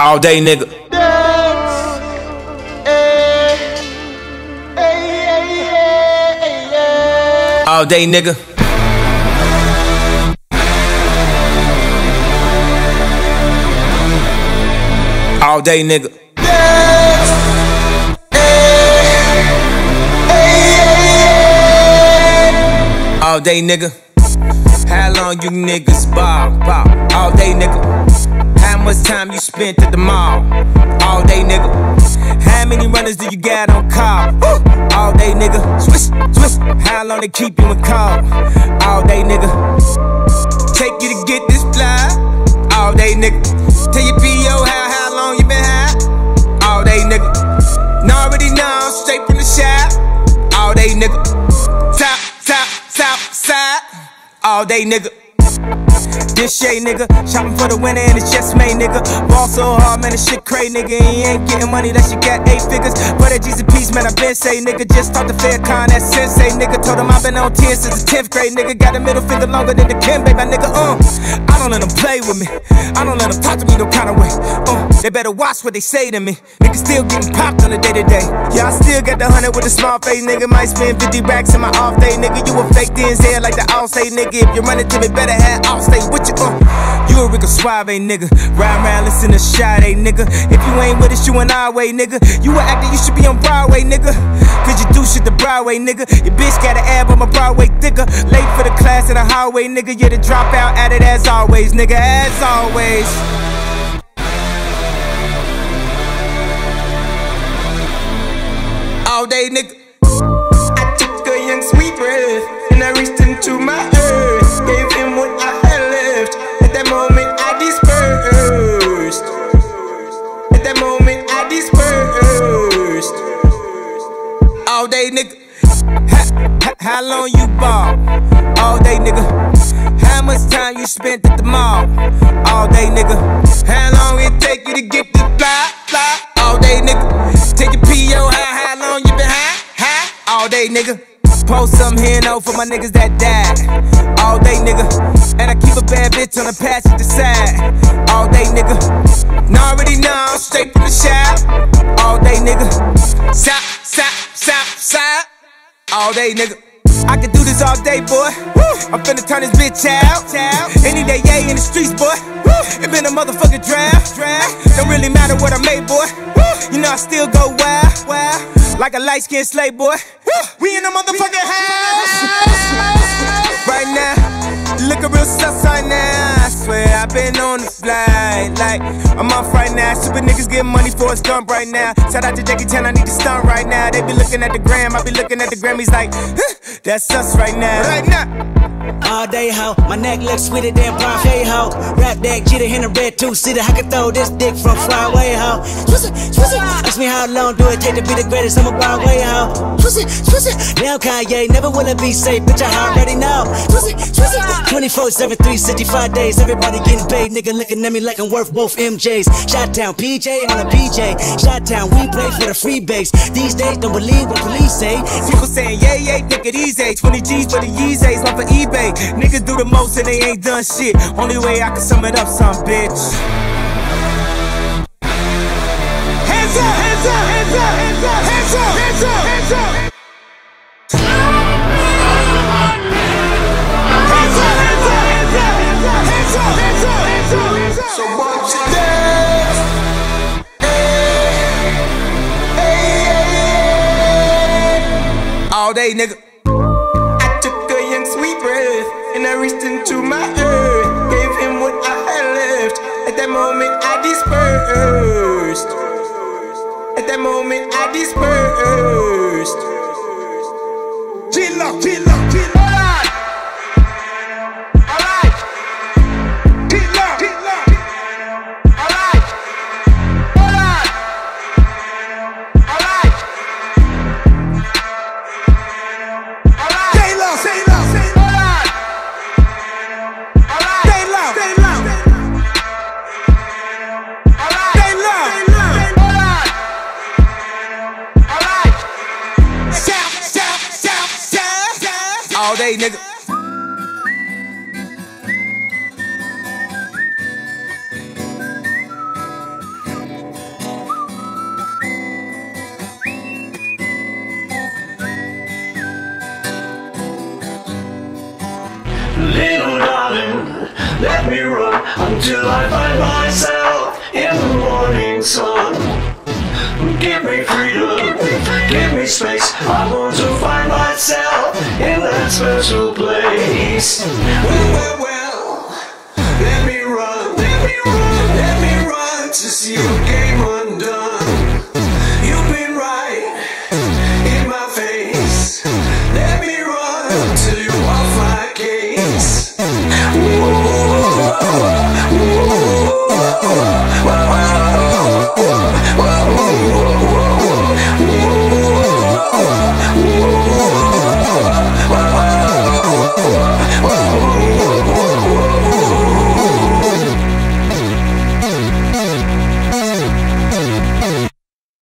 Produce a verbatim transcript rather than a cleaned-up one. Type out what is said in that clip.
All day, nigga. All day, nigga. All day, nigga. All day, nigga. How long you niggas ball, ball? All day, nigga. How much time you spent at the mall? All day, nigga. How many runners do you got on call? All day, nigga. Swish, swish. How long they keep you in call? All day, nigga. Take you to get this fly. All day, nigga. Tell your P O how, how long you been high? All day, nigga. Now already know, straight from the shop. All day, nigga. Top, top, top, side. All day, nigga. This shade, nigga. Shopping for the winter and it's just made, nigga. Ball so hard, man, this shit crazy, nigga. And you ain't getting money unless you got eight figures. But that G's a piece, man, I been say, nigga. Just talked to Faircon, that sensei, nigga. Told him I been on ten since the tenth grade, nigga. Got a middle finger longer than the Kim, baby, my nigga. Uh, I don't let them play with me. I don't let them talk to me no kind of way. Uh, they better watch what they say to me. Niggas still getting popped on the day to day. Yeah, I still got the hundred with a small face, nigga. Might spend fifty racks in my off day, nigga. You a fake D N Z like the all say, nigga. If you run it to me, better have all stay with you. Uh, you a Rico Suave, nigga. Ride around, listen to Sade, nigga. If you ain't with us, you an our way, nigga. You an actor, you should be on Broadway, nigga. Cause you do shit the Broadway, nigga. Your bitch got an ab on my Broadway thicker. Late for the class in the hallway, nigga. You're the dropout at it as always, nigga. As always. All day, nigga. I took a young sweet breath and I reached into my earth. Gave him what I had left. At that moment I dispersed. At that moment I dispersed. All day, nigga. How, how long you ball? All day, nigga. How much time you spent at the mall? All day, nigga. How long it take you to get this fly, fly? All day, nigga. Take your P O, how, how long you been high, high? All day, nigga. Post some here, no, for my niggas that died. All day, nigga. And I keep a bad bitch on the passenger side. All day, nigga. Now already know, straight from the shop. All day, nigga. Sop, sop, sop, sop. All day, nigga. I can do this all day, boy. I'm finna turn this bitch out. Any day, yeah, in the streets, boy. It been a motherfucking draft. Don't really matter what I made, boy. You know I still go wild, wild. Like a light-skinned slave, boy. We in the motherfucking house right now. Looking real sus right now. I swear I been on the flight. Like I'm off right now. Stupid niggas getting money for a stunt right now. Shout out to Jackie Chan, I need to stunt right now. They be looking at the gram, I be looking at the Grammys like, huh, that's us right now. Right now. All day, ho, my neck looks sweeter than Parfait, ho. Rap that jitter in the red two-seater. I can throw this dick from far away, ho. Swizz it, swizz it. Ask me how long do it take to be the greatest? I'm a Broadway, ho. Swizz it, swizz it. Now Kanye, never will it be safe, bitch, I already know. Swizz it, swizz it. twenty-four seven, three sixty-five days, everybody getting paid. Nigga looking at me like I'm worth both M Js. Shot-town P J on a P J. Shot-town, we play for the free base. These days, don't believe what police say. People saying, yeah, yeah, nigga, these days. twenty G's for the Yeezys, one for eBay. Niggas do the most and they ain't done shit. Only way I can sum it up, some bitch. Hands up, hands up, hands up, hands up, hands up, hands up, hands up. Hands up, hands up, hands up, hands up, hands up, hands up, hands up, hands up. So watch it dance. All day, nigga. I took a young sweet breath and I reached into my earth. Gave him what I had left. At that moment I dispersed. At that moment I dispersed. Chill up, chill up, chill up. let me run until I find myself in the morning sun. Give me freedom, give me space. I want to find myself in that special place. Well, well, well, let me run, let me run, let me run to see your game undone.